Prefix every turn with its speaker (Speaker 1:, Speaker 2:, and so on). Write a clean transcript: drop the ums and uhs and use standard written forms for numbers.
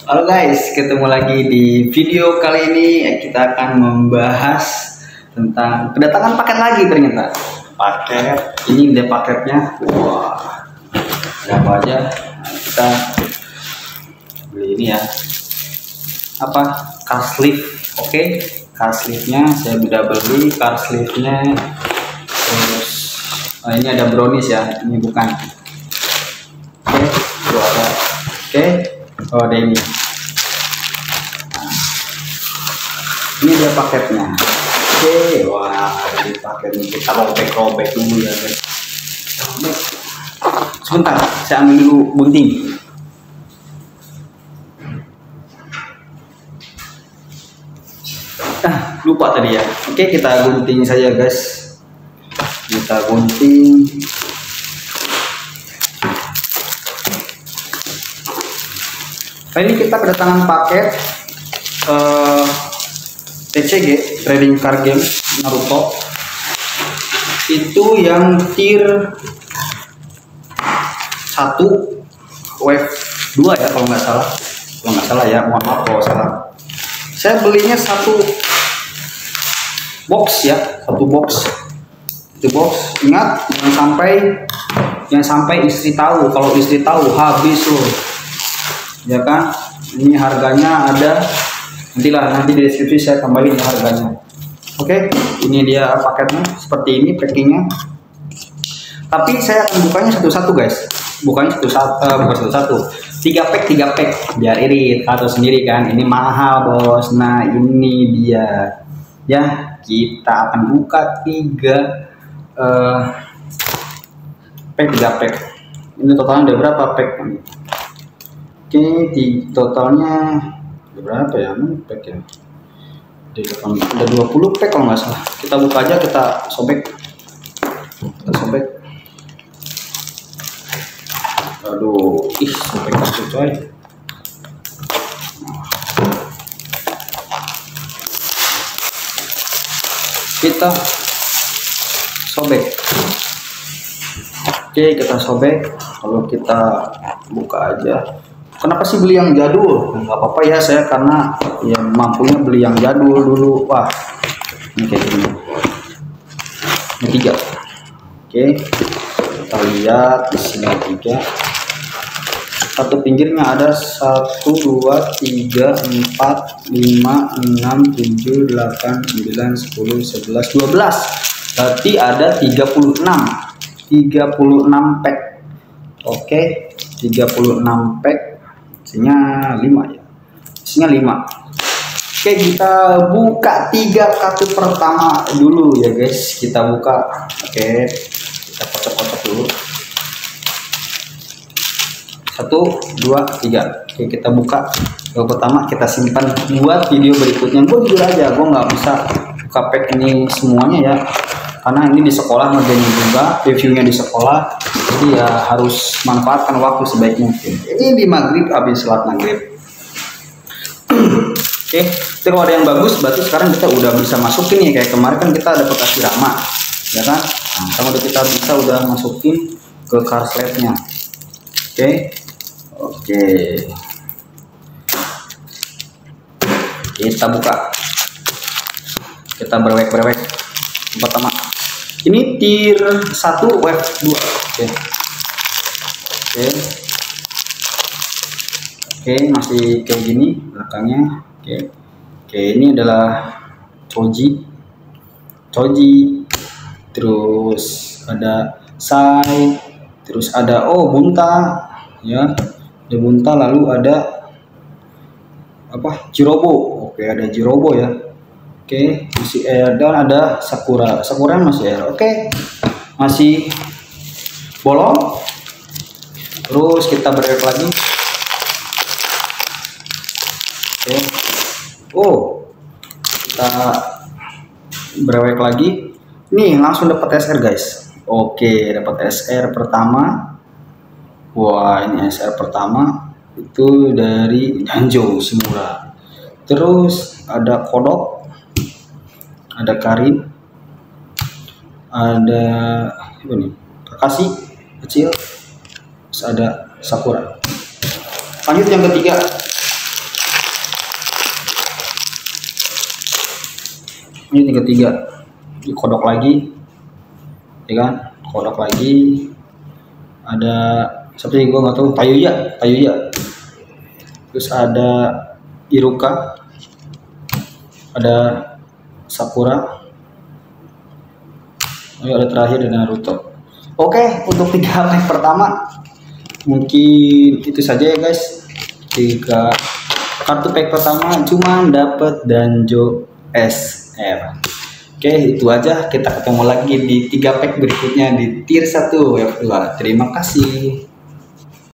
Speaker 1: Halo guys, ketemu lagi di video kali ini. Kita akan membahas tentang kedatangan paket lagi ternyata. Paket, ini dia paketnya. Wah, ada apa aja? Kita beli ini ya. Apa? Car sleeve. Oke, car sleeve-nya saya udah beli car sleeve-nya. Terus ini ada brownies ya. Ini bukan. Oke, itu ada. Oke. Oh, ada ini. Ini dia paketnya. Oke, wah, ini paketnya kita robek-robek dulu ya guys. Sebentar, saya ambil dulu gunting. Lupa tadi ya. Oke, kita gunting saja guys. Kita gunting. Nah, ini kita kedatangan paket TCG Trading Card Game Naruto. Itu yang tier 1 wave 2 ya kalau nggak salah ya, mohon maaf kalau salah. Saya belinya satu box ya, satu box. Itu box, ingat jangan sampai istri tahu. Kalau istri tahu habis loh. Ya kan, ini harganya ada nanti di deskripsi saya tambahin harganya. Oke, ini dia paketnya seperti ini packingnya, tapi saya akan bukanya satu-satu guys, bukan satu-satu, 3 pack biar irit atau sendiri kan, ini mahal bos. Nah ini dia ya, kita akan buka 3 pack. Ini totalnya ada berapa pack? Oke, totalnya berapa ya? Pack ya. Ada 20 pack kalau nggak salah. Kita buka aja, kita sobek. Aduh, sobek kasih coy. Kita sobek. Oke, kita sobek. Kalau kita buka aja. Kenapa sih beli yang jadul? Nggak apa-apa ya, saya karena ya mampunya beli yang jadul dulu. Wah, ini kayak gini. Ini 3. Oke, kita lihat di sini 3. Satu pinggirnya ada 1, 2, 3, 4, 5, 6, 7, 8, 9, 10, 11, 12. Berarti ada 36 pack. Oke, 36 pack. Isinya 5 ya. Isinya 5. Oke, kita buka 3 kartu pertama dulu ya guys. Kita buka. Oke, kita kocok-kocok dulu. 1, 2, 3. Oke, kita buka. Yang pertama kita simpan buat video berikutnya. Gue jujur aja, gue nggak bisa buka pack ini semuanya ya, karena ini di sekolah ngerjain juga, reviewnya di sekolah. Jadi ya harus manfaatkan waktu sebaik mungkin. Ini di maghrib, habis sholat maghrib. Oke, kalau ada yang bagus berarti sekarang kita udah bisa masukin ya, kayak kemarin kan kita ada bekas Rama ya kan. Nah, sekarang kita udah masukin ke card slate-nya. Oke, kita buka, kita berwek. Yang pertama ini tier 1 wave 2. Oke, masih kayak gini belakangnya. Oke, ini adalah Choji, terus ada Sai, terus ada Bunta ya, ada Bunta, lalu ada apa, Jirobo. Oke, ada Jirobo ya. Oke, masih air, dan ada Sakura masih air. Oke, masih bolong. Terus kita berwek lagi. Oke, kita berwek lagi. Nih langsung dapat SR guys. Oke, dapat SR pertama. Wah, ini SR pertama itu dari Danjo Shimura. Terus ada Kodok, ada Karin, ada ini Kakashi kecil, terus ada Sakura. Lanjut yang ketiga. Ini tiga dikodok lagi, ya kan, kodok lagi. Ada seperti gue nggak tahu, Tayuya, terus ada Iruka, ada Sakura, ada terakhir ada Naruto. Oke, untuk 3 pack pertama mungkin itu saja ya guys. 3 kartu pack pertama cuma dapat Danjo SR. Oke, itu aja. Kita ketemu lagi di 3 pack berikutnya di tier 1 wave 2. Terima kasih.